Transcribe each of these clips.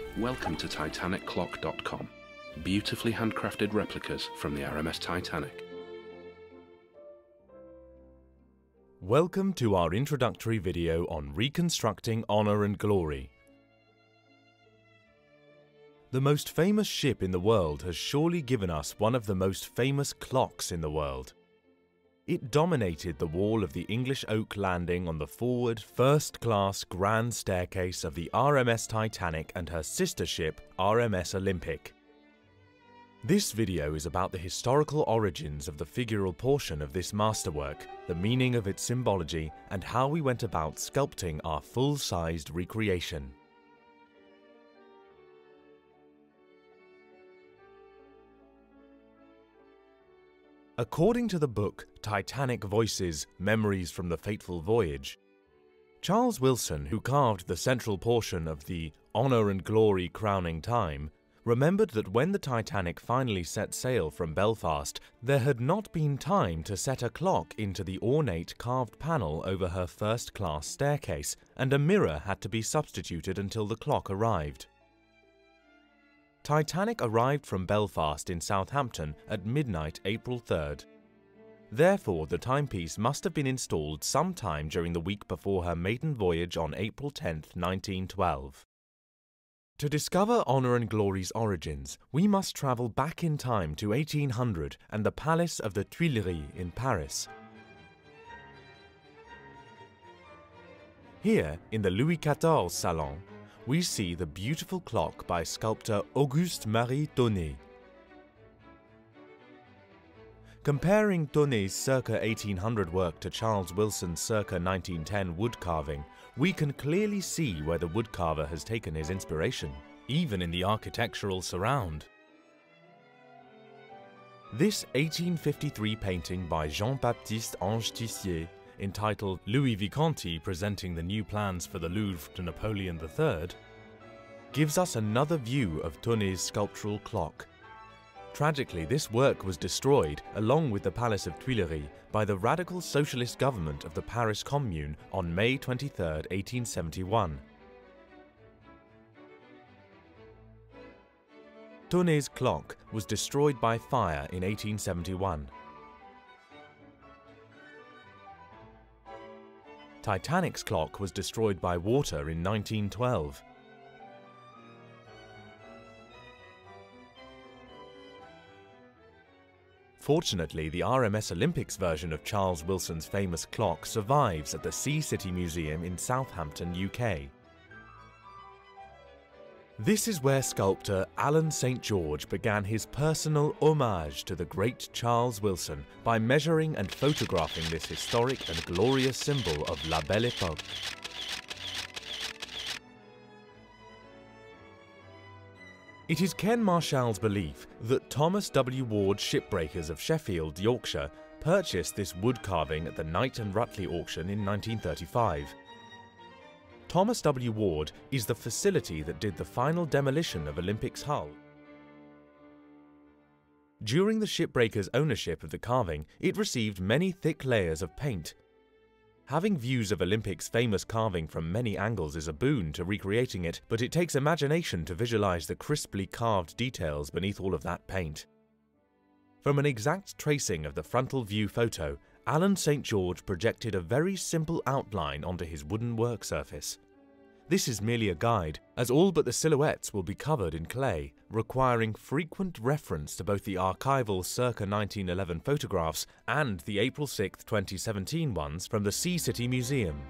Welcome to TitanicClock.com, beautifully handcrafted replicas from the RMS Titanic. Welcome to our introductory video on reconstructing Honor and Glory. The most famous ship in the world has surely given us one of the most famous clocks in the world. It dominated the wall of the English oak landing on the forward, first-class grand staircase of the RMS Titanic and her sister ship, RMS Olympic. This video is about the historical origins of the figural portion of this masterwork, the meaning of its symbology, and how we went about sculpting our full-sized recreation. According to the book Titanic Voices, Memories from the Fateful Voyage, Charles Wilson, who carved the central portion of the Honor and Glory crowning time, remembered that when the Titanic finally set sail from Belfast, there had not been time to set a clock into the ornate carved panel over her first-class staircase, and a mirror had to be substituted until the clock arrived. Titanic arrived from Belfast in Southampton at midnight April 3rd. Therefore, the timepiece must have been installed sometime during the week before her maiden voyage on April 10, 1912. To discover Honor and Glory's origins, we must travel back in time to 1800 and the Palace of the Tuileries in Paris. Here, in the Louis XIV Salon, we see the beautiful clock by sculptor Auguste-Marie Taunay. Comparing Taunay's circa 1800 work to Charles Wilson's circa 1910 wood carving, we can clearly see where the woodcarver has taken his inspiration, even in the architectural surround. This 1853 painting by Jean-Baptiste Ange Tissier, entitled Louis Visconti presenting the new plans for the Louvre to Napoleon III, gives us another view of Taunay's sculptural clock. Tragically, this work was destroyed, along with the Palace of Tuileries, by the radical socialist government of the Paris Commune on May 23, 1871. Taunay's clock was destroyed by fire in 1871. Titanic's clock was destroyed by water in 1912. Fortunately, the RMS Olympic's version of Charles Wilson's famous clock survives at the Sea City Museum in Southampton, UK. This is where sculptor Alan St. George began his personal homage to the great Charles Wilson by measuring and photographing this historic and glorious symbol of La Belle Époque. It is Ken Marshall's belief that Thomas W. Ward shipbreakers of Sheffield, Yorkshire, purchased this wood carving at the Knight and Rutley auction in 1935. Thomas W. Ward is the facility that did the final demolition of Olympic's hull. During the shipbreaker's ownership of the carving, it received many thick layers of paint. Having views of Olympic's famous carving from many angles is a boon to recreating it, but it takes imagination to visualize the crisply carved details beneath all of that paint. From an exact tracing of the frontal view photo, Alan St. George projected a very simple outline onto his wooden work surface. This is merely a guide, as all but the silhouettes will be covered in clay, requiring frequent reference to both the archival circa 1911 photographs and the April 6, 2017 ones from the Sea City Museum.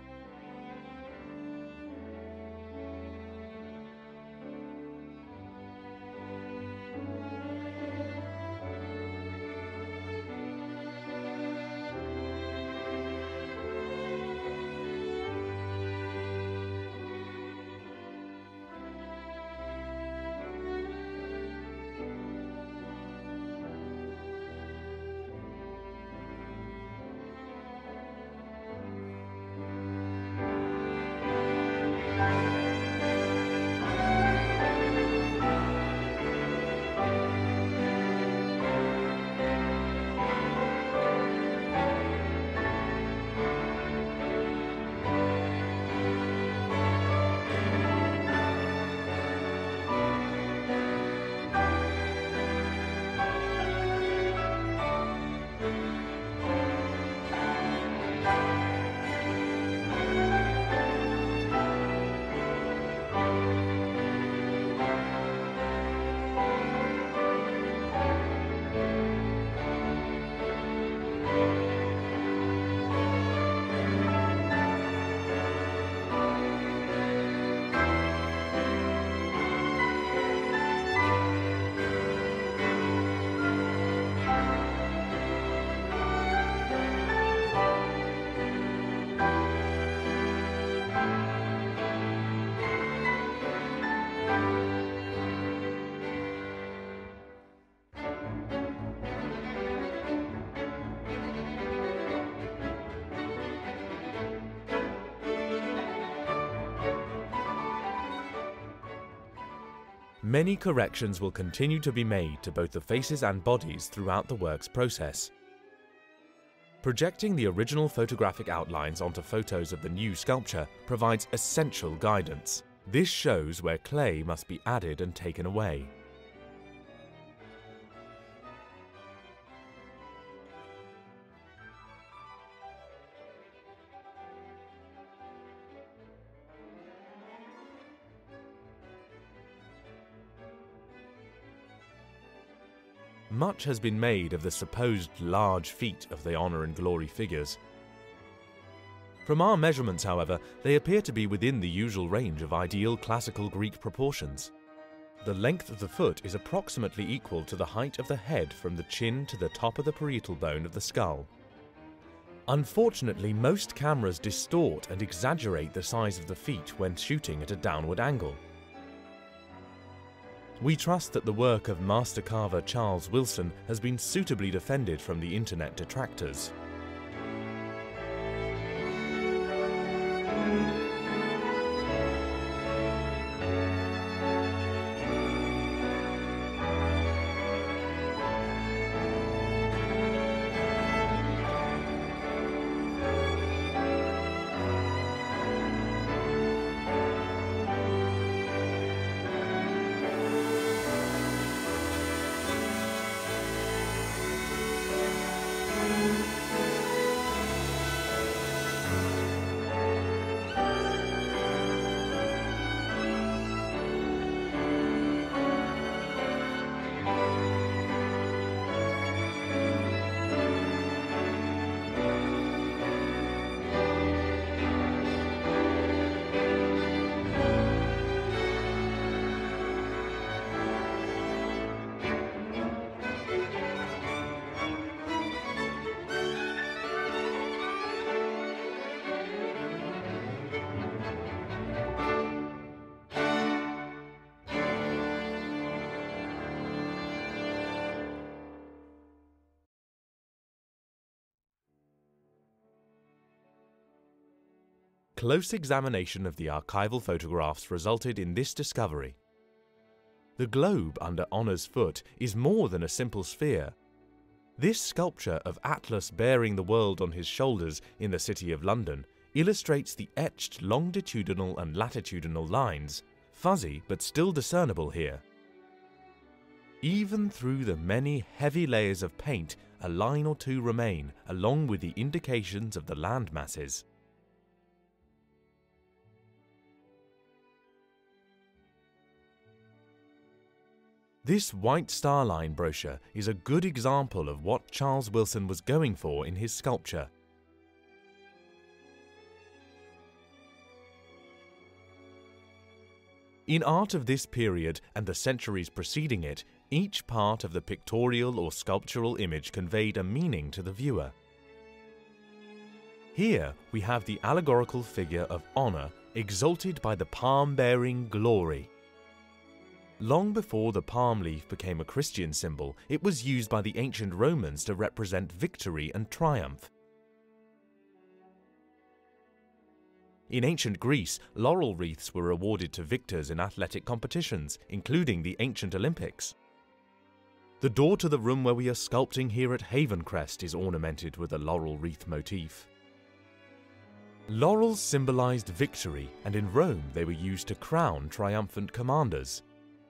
Many corrections will continue to be made to both the faces and bodies throughout the work's process. Projecting the original photographic outlines onto photos of the new sculpture provides essential guidance. This shows where clay must be added and taken away. Much has been made of the supposed large feet of the Honor and Glory figures. From our measurements, however, they appear to be within the usual range of ideal classical Greek proportions. The length of the foot is approximately equal to the height of the head from the chin to the top of the parietal bone of the skull. Unfortunately, most cameras distort and exaggerate the size of the feet when shooting at a downward angle. We trust that the work of master carver Charles Wilson has been suitably defended from the internet detractors. Close examination of the archival photographs resulted in this discovery. The globe under Honor's foot is more than a simple sphere. This sculpture of Atlas bearing the world on his shoulders in the city of London illustrates the etched longitudinal and latitudinal lines, fuzzy but still discernible here. Even through the many heavy layers of paint, a line or two remain, along with the indications of the land masses. This White Star Line brochure is a good example of what Charles Wilson was going for in his sculpture. In art of this period and the centuries preceding it, each part of the pictorial or sculptural image conveyed a meaning to the viewer. Here we have the allegorical figure of Honor exalted by the palm-bearing Glory. Long before the palm leaf became a Christian symbol, it was used by the ancient Romans to represent victory and triumph. In ancient Greece, laurel wreaths were awarded to victors in athletic competitions, including the ancient Olympics. The door to the room where we are sculpting here at Havencrest is ornamented with a laurel wreath motif. Laurels symbolized victory, and in Rome they were used to crown triumphant commanders.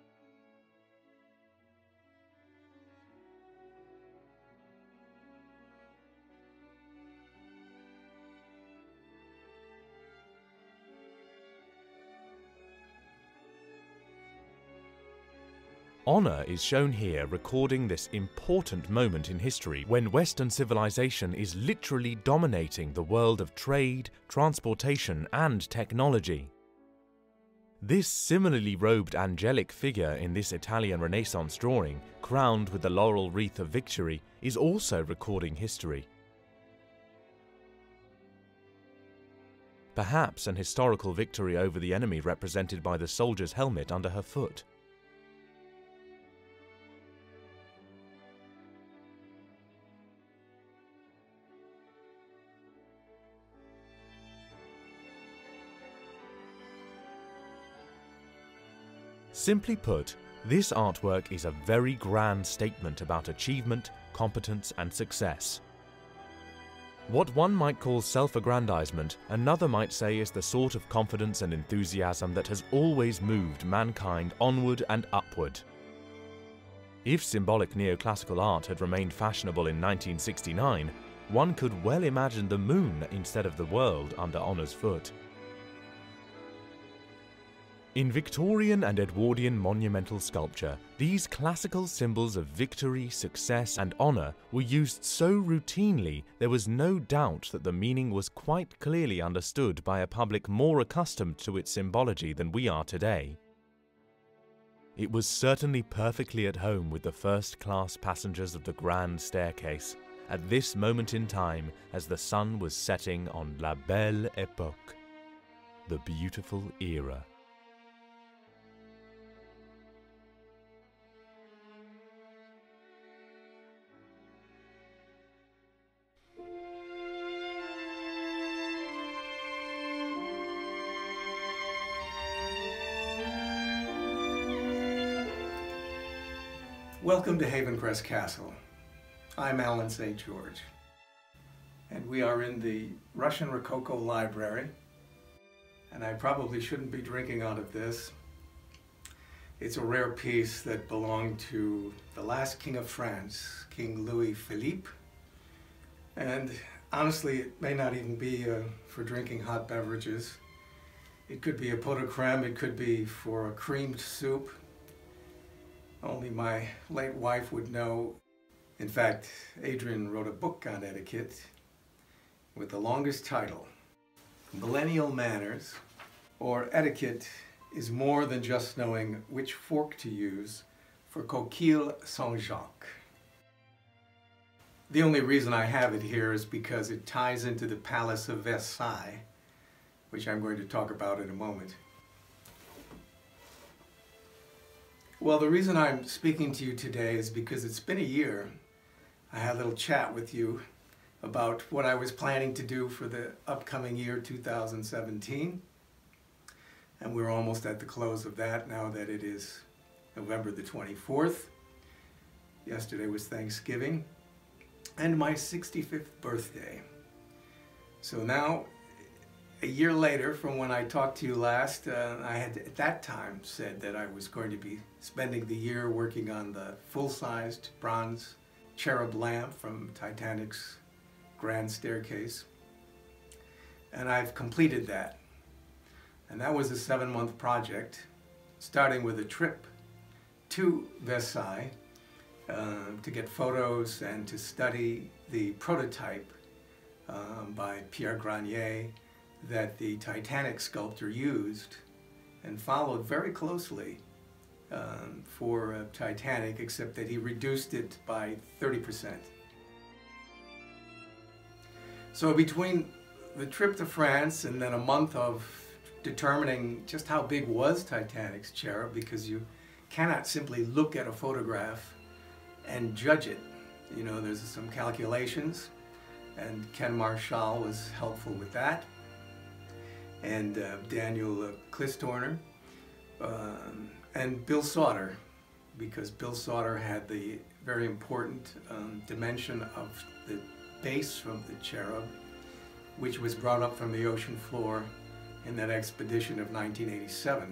Honor is shown here recording this important moment in history when Western civilization is literally dominating the world of trade, transportation, and technology. This similarly robed angelic figure in this Italian Renaissance drawing, crowned with the laurel wreath of victory, is also recording history. Perhaps an historical victory over the enemy represented by the soldier's helmet under her foot. Simply put, This artwork is a very grand statement about achievement, competence and success. What one might call self-aggrandizement, another might say is the sort of confidence and enthusiasm that has always moved mankind onward and upward. If symbolic neoclassical art had remained fashionable in 1969, one could well imagine the moon instead of the world under Honor's foot. In Victorian and Edwardian monumental sculpture, these classical symbols of victory, success and honour were used so routinely there was no doubt that the meaning was quite clearly understood by a public more accustomed to its symbology than we are today. It was certainly perfectly at home with the first-class passengers of the Grand Staircase, at this moment in time as the sun was setting on La Belle Époque, the beautiful era. Welcome to Haven Crest Castle. I'm Alan St. George, and we are in the Russian Rococo Library, and I probably shouldn't be drinking out of this. It's a rare piece that belonged to the last King of France, King Louis Philippe, and honestly it may not even be for drinking hot beverages. It could be a pot de crème, it could be for a creamed soup. Only my late wife would know. In fact, Adrian wrote a book on etiquette with the longest title, Millennial Manners, or Etiquette is more than just knowing which fork to use for Coquille Saint-Jacques. The only reason I have it here is because it ties into the Palace of Versailles, which I'm going to talk about in a moment. Well, the reason I'm speaking to you today is because it's been a year. I had a little chat with you about what I was planning to do for the upcoming year 2017. And we're almost at the close of that now that it is November the 24th. Yesterday was Thanksgiving and my 65th birthday. So now, a year later from when I talked to you last, I had at that time said that I was going to be spending the year working on the full-sized bronze cherub lamp from Titanic's Grand Staircase. And I've completed that. And that was a 7-month project, starting with a trip to Versailles to get photos and to study the prototype by Pierre Granier that the Titanic sculptor used and followed very closely for Titanic, except that he reduced it by 30%. So between the trip to France and then a month of determining just how big was Titanic's cherub, because you cannot simply look at a photograph and judge it. You know, there's some calculations, and Ken Marshall was helpful with that. And Daniel Clistorner, and Bill Sauter, because Bill Sauter had the very important dimension of the base from the cherub, which was brought up from the ocean floor in that expedition of 1987.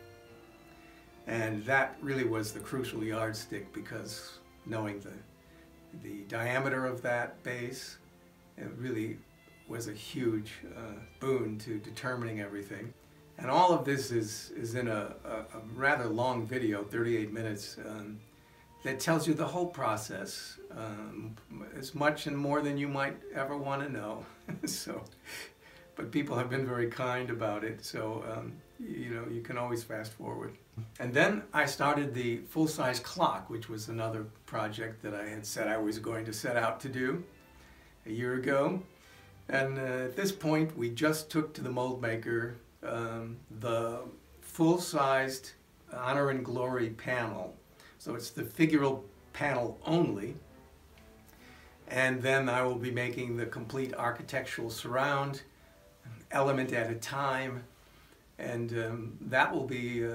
And that really was the crucial yardstick, because knowing the diameter of that base, it really was a huge boon to determining everything. And all of this is in a rather long video, 38 minutes, that tells you the whole process, as much and more than you might ever want to know. But people have been very kind about it, so you know, you can always fast forward. And then I started the full-size clock, which was another project that I had said I was going to set out to do a year ago. And at this point, we just took to the mold maker the full-sized Honor and Glory panel. So it's the figural panel only. And then I will be making the complete architectural surround, element at a time. And that will be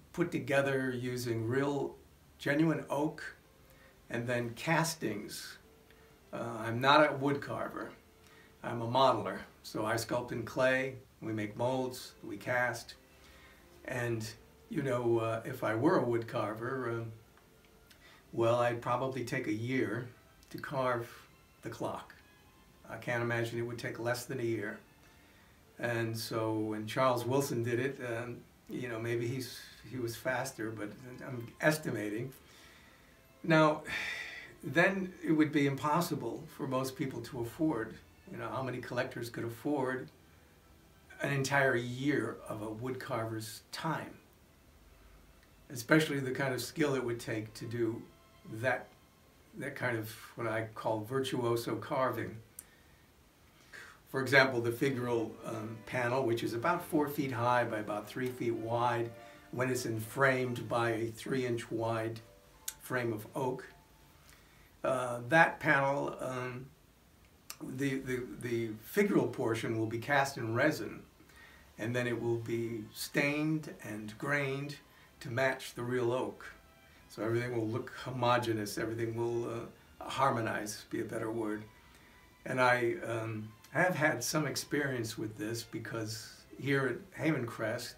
put together using real genuine oak and then castings. I'm not a wood carver. I'm a modeler. So I sculpt in clay, we make molds, we cast. And you know, if I were a wood carver, well, I'd probably take a year to carve the clock. I can't imagine it would take less than a year. And so when Charles Wilson did it, you know, maybe he was faster, but I'm estimating. Now, then it would be impossible for most people to afford. You know, how many collectors could afford an entire year of a wood carver's time? Especially the kind of skill it would take to do that kind of what I call virtuoso carving. For example, the figural panel, which is about 4 feet high by about 3 feet wide, when it's framed by a 3-inch wide frame of oak. That panel, the figural portion will be cast in resin, and then it will be stained and grained to match the real oak. So everything will look homogeneous, everything will harmonize, be a better word. And I have had some experience with this because here at Havencrest,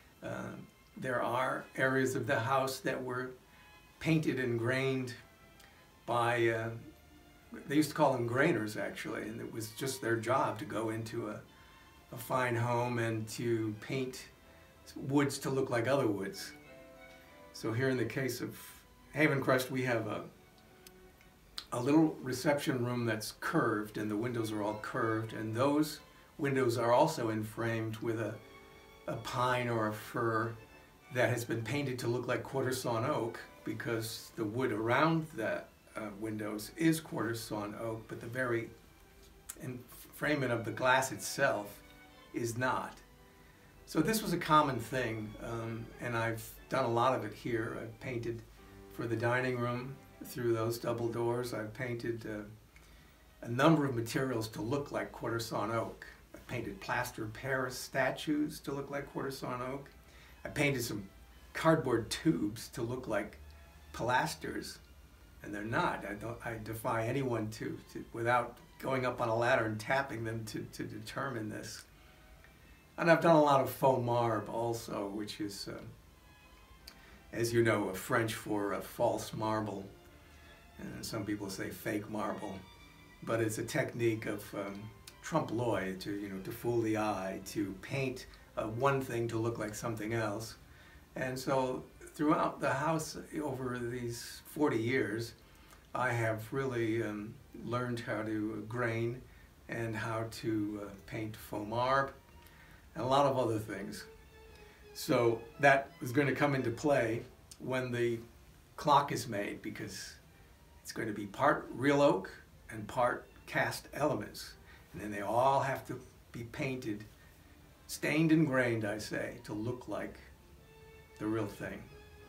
there are areas of the house that were painted and grained by, they used to call them grainers actually, and it was just their job to go into a fine home and to paint woods to look like other woods. So here in the case of Havencrest, we have a little reception room that's curved, and the windows are all curved, and those windows are also framed with a pine or a fir that has been painted to look like quarter sawn oak, because the wood around the windows is quarter sawn oak, but the very framing of the glass itself is not. So this was a common thing, and I've done a lot of it here. I've painted for the dining room through those double doors. I've painted a number of materials to look like quarter sawn oak. I painted plaster Paris statues to look like quarter sawn oak. I painted some cardboard tubes to look like pilasters, and they're not. I defy anyone to without going up on a ladder and tapping them to determine this. And I've done a lot of faux marbre also, which is, as you know, French for false marble. And some people say fake marble, but it's a technique of trompe-l'oeil, to fool the eye, to paint one thing to look like something else. And so throughout the house over these 40 years, I have really learned how to grain and how to paint faux marbre and a lot of other things. So that is going to come into play when the clock is made, because it's going to be part real oak and part cast elements. And then they all have to be painted, stained and grained, I say, to look like the real thing.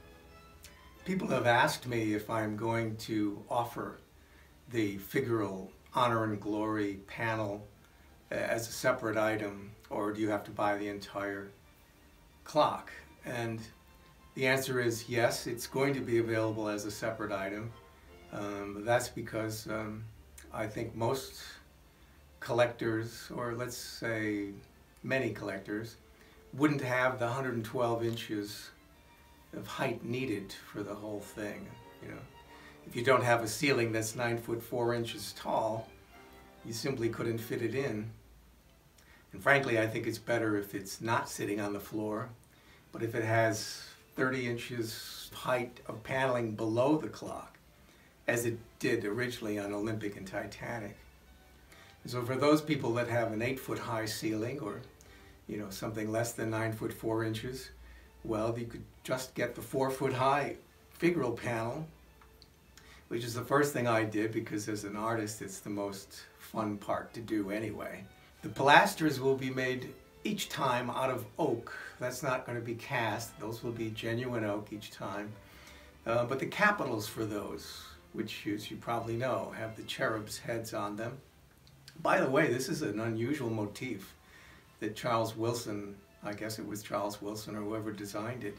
People have asked me if I'm going to offer the figural Honor and Glory panel as a separate item, or do you have to buy the entire clock? And the answer is yes, it's going to be available as a separate item. That's because I think most collectors, or let's say many collectors, wouldn't have the 112 inches of height needed for the whole thing. You know, if you don't have a ceiling that's 9 foot 4 inches tall, you simply couldn't fit it in. And frankly, I think it's better if it's not sitting on the floor, but if it has 30 inches height of paneling below the clock, as it did originally on Olympic and Titanic. And so for those people that have an 8 foot high ceiling, or something less than 9 foot 4 inches, well, you could just get the 4 foot high figural panel, which is the first thing I did because as an artist it's the most fun part to do anyway. The pilasters will be made each time out of oak. That's not going to be cast. Those will be genuine oak each time. But the capitals for those, which as you probably know, have the cherubs' heads on them. By the way, this is an unusual motif that Charles Wilson, I guess it was Charles Wilson or whoever designed it,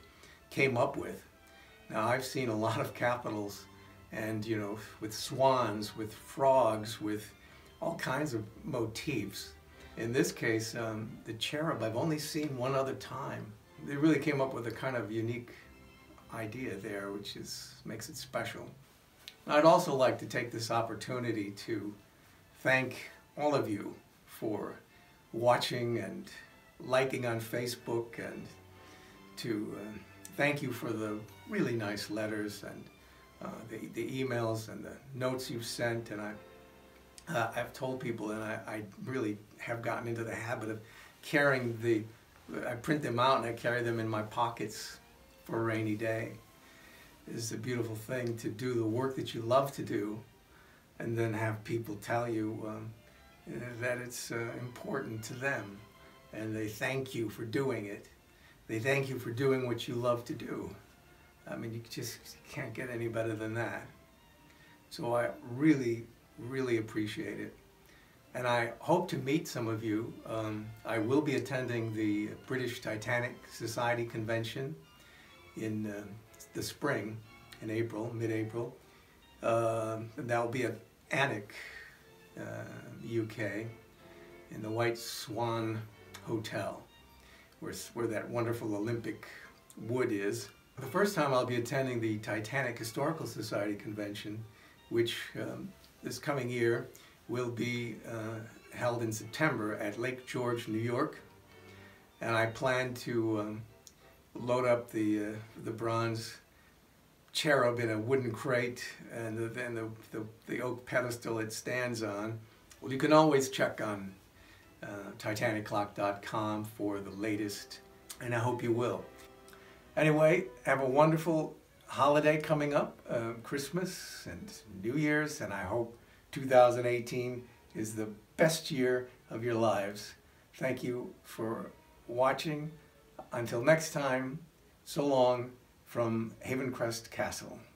came up with. Now, I've seen a lot of capitals, and you know, with swans, with frogs, with all kinds of motifs. In this case, the cherub, I've only seen one other time. They really came up with a kind of unique idea there, which makes it special. I'd also like to take this opportunity to thank all of you for watching and liking on Facebook, and to thank you for the really nice letters and the emails and the notes you've sent. And I've told people, and I really have gotten into the habit of carrying I print them out and I carry them in my pockets for a rainy day. It's a beautiful thing to do the work that you love to do, and then have people tell you that it's important to them, and they thank you for doing it. They thank you for doing what you love to do. I mean, you just can't get any better than that. So I really, really appreciate it. And I hope to meet some of you. I will be attending the British Titanic Society Convention in the spring, in April, mid-April. That will be at Titanic, UK, in the White Swan Hotel, where that wonderful Olympic wood is. The first time I'll be attending the Titanic Historical Society Convention, which this coming year will be held in September at Lake George, New York. And I plan to load up the bronze cherub in a wooden crate, and then the oak pedestal it stands on. Well, you can always check on TitanicClock.com for the latest, and I hope you will. Anyway, have a wonderful holiday coming up, Christmas and New Year's, and I hope 2018 is the best year of your lives. Thank you for watching. Until next time, so long from Haven Crest Castle.